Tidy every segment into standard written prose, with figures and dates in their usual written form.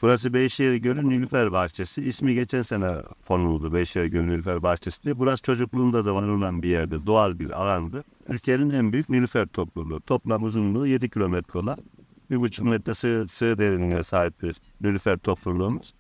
Burası Beyşehir Gölü Nilüfer Bahçesi. İsmi geçen sene konuldu, Beyşehir Gölü Nilüfer Bahçesi diye. Burası çocukluğumda da var olan bir yerde, doğal bir alandı. Türkiye'nin en büyük nilüfer topluluğu. Toplam uzunluğu 7 kilometre olan 1,5 metre sığ derinliğine sahip bir nilüfer topluluğumuz.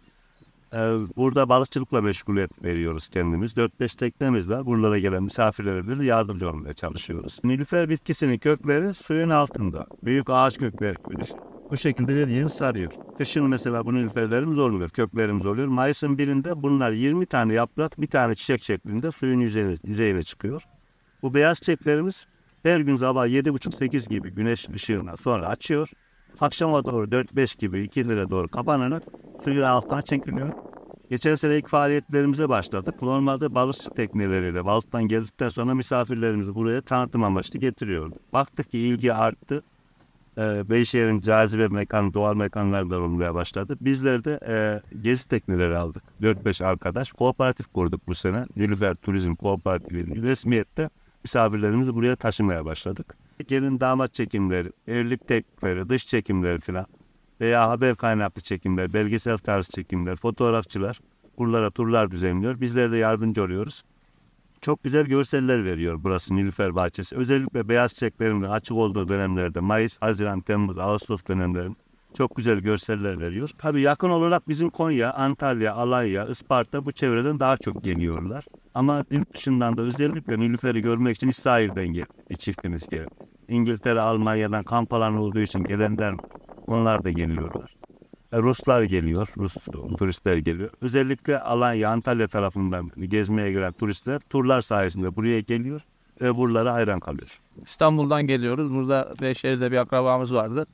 Burada balıkçılıkla meşguliyet veriyoruz kendimiz. 4-5 teknemiz var. Buralara gelen misafirlere bir yardımcı olmaya çalışıyoruz. Nilüfer bitkisinin kökleri suyun altında. Büyük ağaç kökleri. Bu şekilde bir yıl sarıyor. Kışın mesela bu nilüferlerimiz oluyor, köklerimiz oluyor. Mayıs'ın birinde bunlar 20 tane yaprak, bir tane çiçek şeklinde suyun yüzeyine çıkıyor. Bu beyaz çiçeklerimiz her gün sabah 7.30-8 gibi güneş ışığına sonra açıyor. Akşama doğru 4-5 gibi 2'lere doğru kapanarak suyun altına çekiliyor. Geçen sene ilk faaliyetlerimize başladık. Normalde balıkçı tekneleriyle balıktan geldikten sonra misafirlerimizi buraya tanıtım amaçlı getiriyordu. Baktık ki ilgi arttı. Beyşehir'in cazibe mekanı, doğal mekanlardan olmaya başladı. Bizler de gezi tekneleri aldık. 4-5 arkadaş. Kooperatif kurduk bu sene. Nilüfer Turizm Kooperatifi resmiyette misafirlerimizi buraya taşımaya başladık. Gelin damat çekimleri, evlilik teklifleri, dış çekimleri falan veya haber kaynaklı çekimler, belgesel tarzı çekimler, fotoğrafçılar buralara turlar düzenliyor. Bizler de yardımcı oluyoruz. Çok güzel görseller veriyor burası Nilüfer Bahçesi. Özellikle beyaz çiçeklerin açık olduğu dönemlerde Mayıs, Haziran, Temmuz, Ağustos dönemlerinde çok güzel görseller veriyor. Tabii yakın olarak bizim Konya, Antalya, Alanya, Isparta bu çevreden daha çok geliyorlar. Ama yurt dışından da özellikle Nilüfer'i görmek için İsrail'den geliyor bir çiftimiz geliyor. İngiltere, Almanya'dan kamp alanı olduğu için gelenler onlar da geliyorlar. Ruslar geliyor, Rus turistler geliyor. Özellikle Alanya, Antalya tarafından gezmeye gelen turistler turlar sayesinde buraya geliyor ve buralara hayran kalıyor. İstanbul'dan geliyoruz. Burada Beyşehir'de bir akrabamız vardı.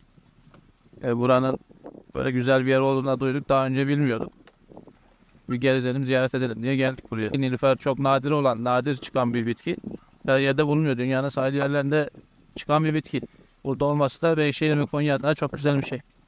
Buranın böyle güzel bir yer olduğunu duyduk. Daha önce bilmiyorduk. Bir gezelim, ziyaret edelim diye geldik buraya. Nilüfer çok nadir çıkan bir bitki. Her yerde bulunmuyor. Dünyanın sahil yerlerinde çıkan bir bitki. Burada olması da Beyşehir ve Konya adına çok güzel bir şey.